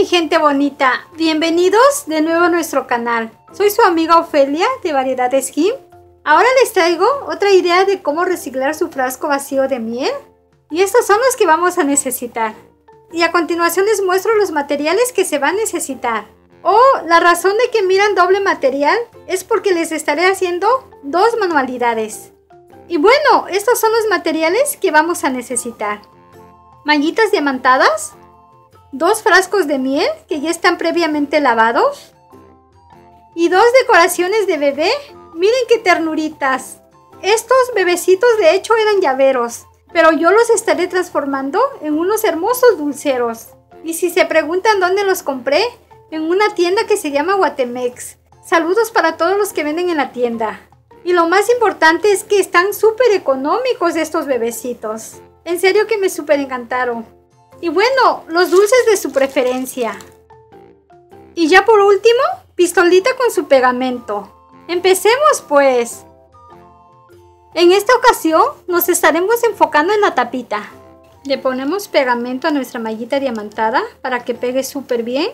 gente bonita, bienvenidos de nuevo a nuestro canal. Soy su amiga Ofelia de Variedades Kim. Ahora les traigo otra idea de cómo reciclar su frasco vacío de miel. Y estos son los que vamos a necesitar. Y a continuación les muestro los materiales que se van a necesitar. La razón de que miran doble material es porque les estaré haciendo dos manualidades. Y bueno, estos son los materiales que vamos a necesitar. Mallitas diamantadas, 2 frascos de miel que ya están previamente lavados y 2 decoraciones de bebé. Miren qué ternuritas. Estos bebecitos de hecho eran llaveros, pero yo los estaré transformando en unos hermosos dulceros. Y si se preguntan dónde los compré, en una tienda que se llama Guatemex. Saludos para todos los que venden en la tienda. Y lo más importante es que están súper económicos estos bebecitos. En serio que me súper encantaron. Y bueno, los dulces de su preferencia. Y ya por último, pistolita con su pegamento. Empecemos pues. En esta ocasión nos estaremos enfocando en la tapita. Le ponemos pegamento a nuestra mallita diamantada para que pegue súper bien.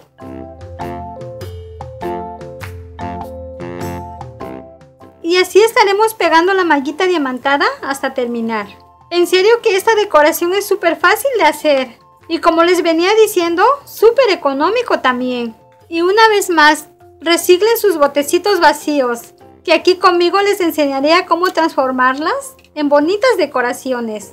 Y así estaremos pegando la mallita diamantada hasta terminar. En serio que esta decoración es súper fácil de hacer. Y como les venía diciendo, súper económico también. Y una vez más, reciclen sus botecitos vacíos, que aquí conmigo les enseñaré a cómo transformarlas en bonitas decoraciones.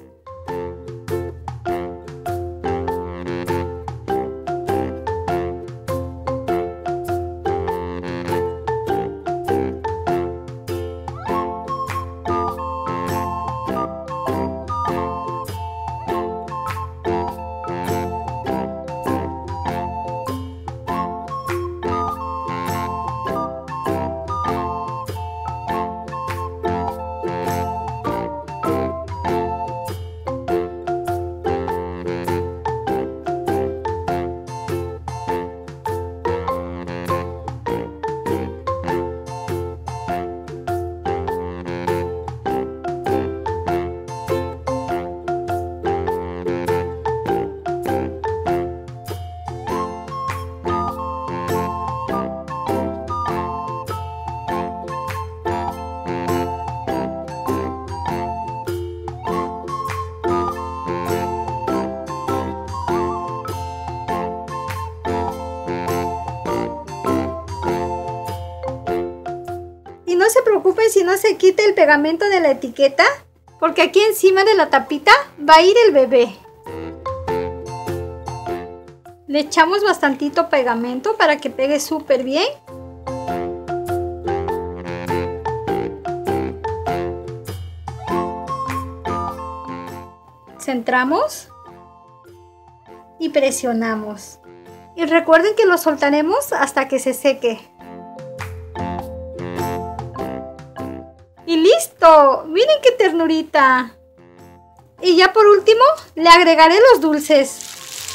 No se preocupen si no se quita el pegamento de la etiqueta, porque aquí encima de la tapita va a ir el bebé. Le echamos bastantito pegamento para que pegue súper bien. Centramos y presionamos. Y recuerden que lo soltaremos hasta que se seque. ¡Y listo! ¡Miren qué ternurita! Y ya por último, le agregaré los dulces.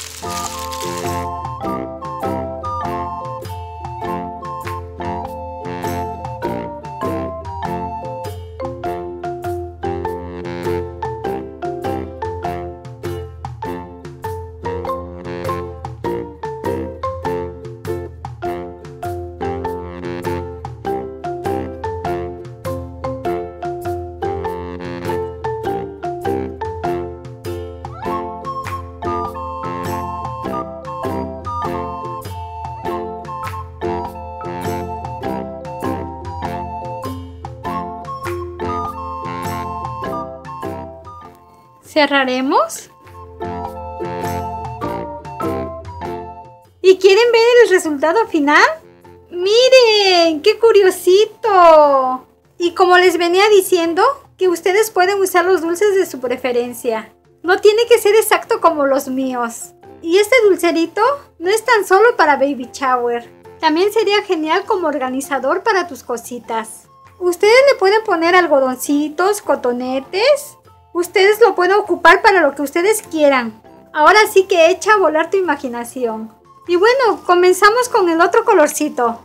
Cerraremos. ¿Y quieren ver el resultado final? ¡Miren! ¡Qué curiosito! Y como les venía diciendo, que ustedes pueden usar los dulces de su preferencia. No tiene que ser exacto como los míos. Y este dulcerito no es tan solo para baby shower. También sería genial como organizador para tus cositas. Ustedes le pueden poner algodoncitos, cotonetes. Ustedes lo pueden ocupar para lo que ustedes quieran. Ahora sí que echa a volar tu imaginación. Y bueno, comenzamos con el otro colorcito.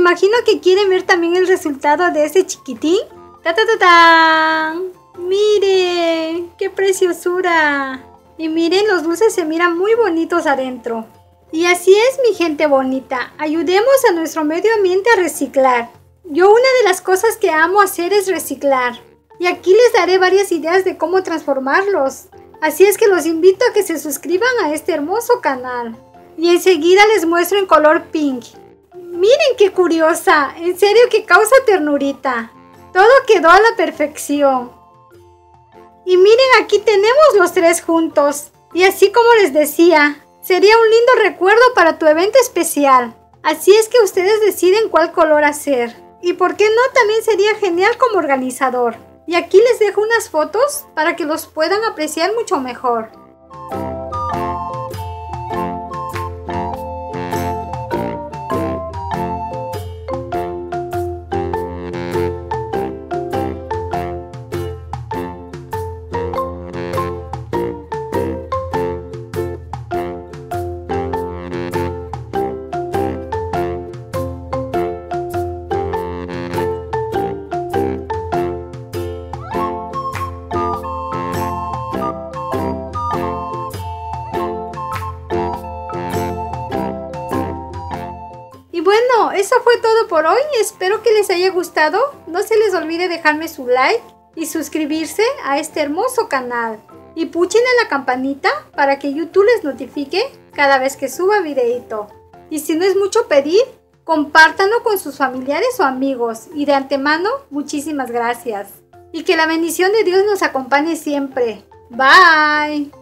imagino que quieren ver también el resultado de ese chiquitín. ¡Ta, ta, ta, ta! ¡Miren! ¡Qué preciosura! Y miren, los dulces se miran muy bonitos adentro. Y así es, mi gente bonita. Ayudemos a nuestro medio ambiente a reciclar. Yo una de las cosas que amo hacer es reciclar. Y aquí les daré varias ideas de cómo transformarlos. Así es que los invito a que se suscriban a este hermoso canal. Y enseguida les muestro en color pink. Miren qué curiosa. En serio que causa ternurita. Todo quedó a la perfección. Y miren, aquí tenemos los tres juntos. Y así como les decía, sería un lindo recuerdo para tu evento especial. Así es que ustedes deciden cuál color hacer. Y por qué no, también sería genial como organizador. Y aquí les dejo unas fotos para que los puedan apreciar mucho mejor. Y bueno, eso fue todo por hoy. Espero que les haya gustado. No se les olvide dejarme su like y suscribirse a este hermoso canal. Y puchen a la campanita para que YouTube les notifique cada vez que suba videito. Y si no es mucho pedir, compártanlo con sus familiares o amigos. Y de antemano, muchísimas gracias. Y que la bendición de Dios nos acompañe siempre. Bye.